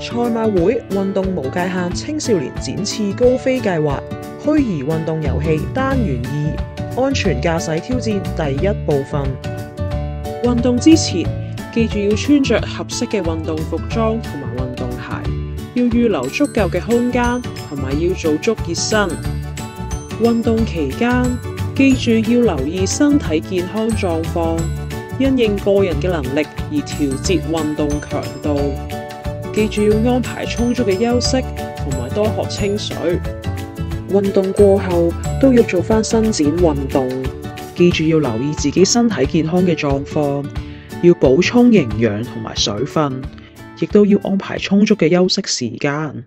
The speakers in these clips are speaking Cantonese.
賽馬會運動無界限青少年展翅高飛計劃虛擬運動遊戲單元2安全駕駛挑戰第1部分。運動之前，記住要穿着合適嘅運動服裝同埋運動鞋，要預留足夠嘅空間，同埋要做足熱身。運動期間，記住要留意身體健康狀況，因應個人嘅能力而調節運動強度。記住要安排充足嘅休息，同埋多喝清水。運動過後都要做返伸展運動，記住要留意自己身體健康嘅狀況，要補充營養同埋水分，亦都要安排充足嘅休息時間。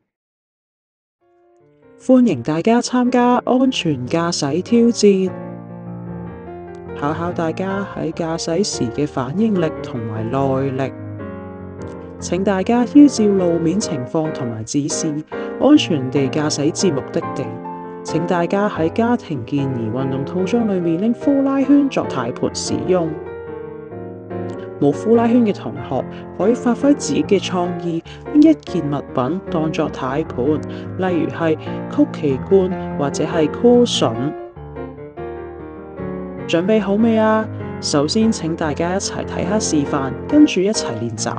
歡迎大家參加安全駕駛挑戰，考考大家喺駕駛時嘅反應力同埋耐力。請大家依照路面情況同埋指示，安全地駕駛至目的地。請大家喺家庭健兒運動套裝裏面拎呼拉圈作軚盤使用。冇呼拉圈嘅同學可以發揮自己嘅創意，拎一件物品當作軚盤，例如係曲奇罐或者係 cushion。準備好未啊？首先請大家一齊睇下示範，跟住一齊練習。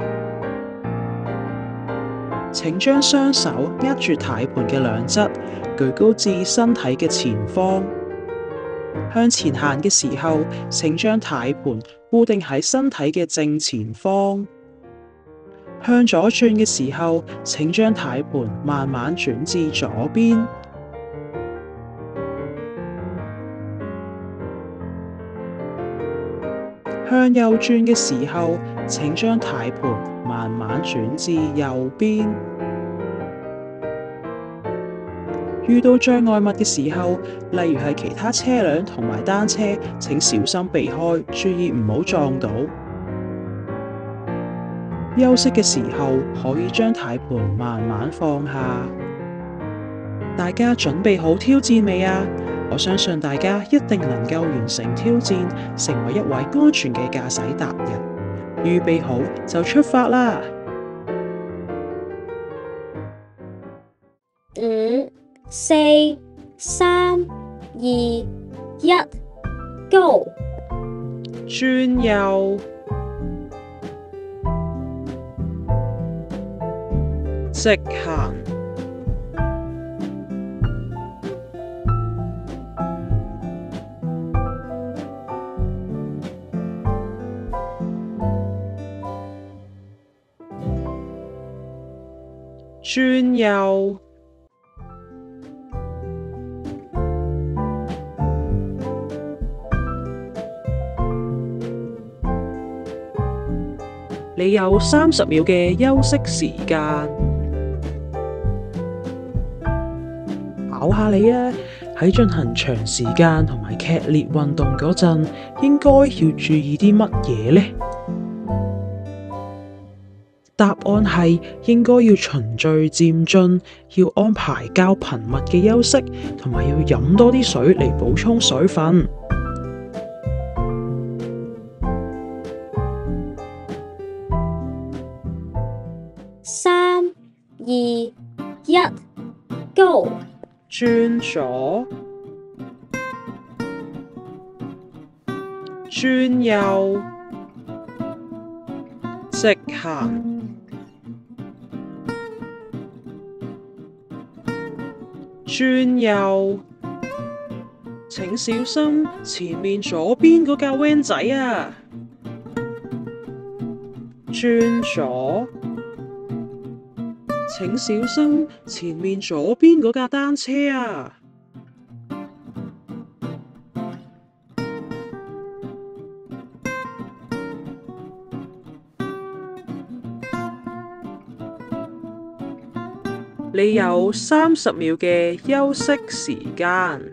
請將雙手握住軚盤嘅兩側，舉高至身體嘅前方。向前行嘅時候，請將軚盤固定喺身體嘅正前方。向左轉嘅時候，請將軚盤慢慢轉至左邊。向右轉嘅時候，請將軚盤慢慢轉至右邊。遇到障礙物嘅時候，例如係其他車輛同埋單車，請小心避開，注意唔好撞到。休息嘅時候，可以將軚盤慢慢放下。大家準備好挑戰未啊？我相信大家一定能夠完成挑戰，成為一位安全嘅駕駛達人。預備好就出發啦 ！5、4、3、2、1 ，Go！ 轉右，直行，轉右，你有30秒嘅休息時間。考下你啊！喺進行長時間同埋劇烈運動嗰陣，應該要注意啲乜嘢呢？答案係應該要循序漸進，要安排較頻密嘅休息，同埋要飲多啲水嚟補充水分。 3、2、1 ，Go！ 轉左，轉右，直行，轉右，請小心前面左邊嗰架 van 仔啊！轉左，請小心前面左邊嗰架單車啊！你有30秒嘅休息時間。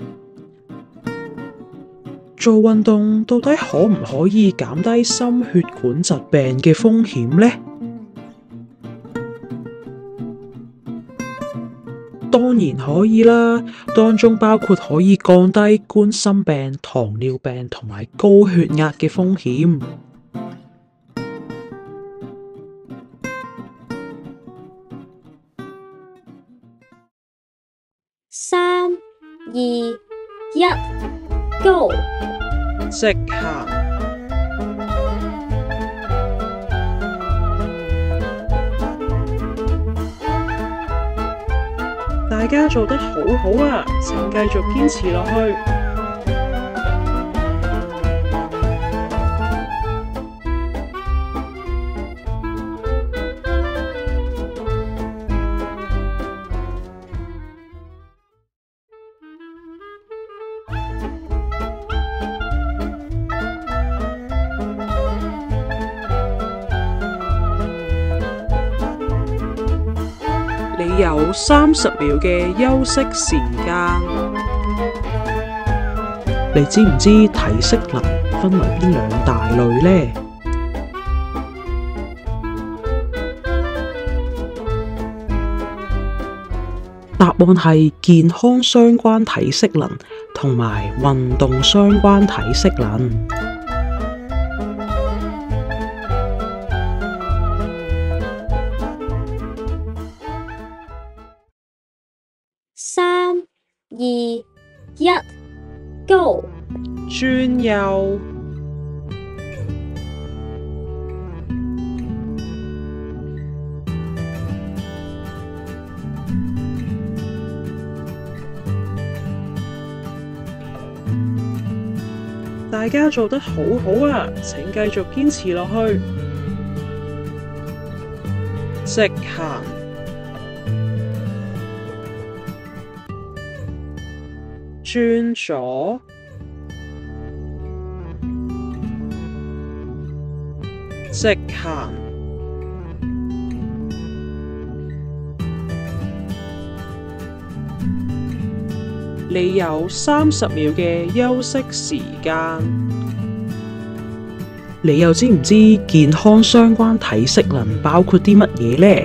做運動到底可唔可以減低心血管疾病嘅風險呢？當然可以啦，當中包括可以降低冠心病、糖尿病同埋高血壓嘅風險。 1 Go！ 直行。大家做得好好啊，請繼續堅持落去。你有30秒嘅休息時間。你知唔知體適能分為邊2大類呢？答案係健康相關體適能同埋運動相關體適能。 3 2 1 Go！ 轉右。大家做得好好啊，請繼續堅持落去。直行。轉左。直行。你有30秒嘅休息時間。你又知唔知健康相關體適能包括啲乜嘢呢？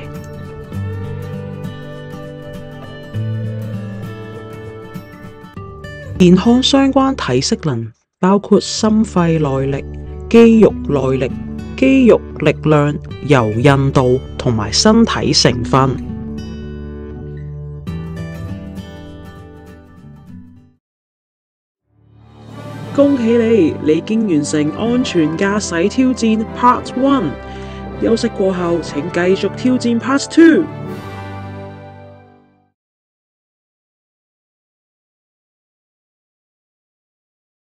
健康相關體適能包括心肺耐力、肌肉耐力、肌肉力量、柔韌度同埋身體成分。恭喜你，你已經完成安全駕駛挑戰 Part 1。休息過後，請繼續挑戰 Part 2。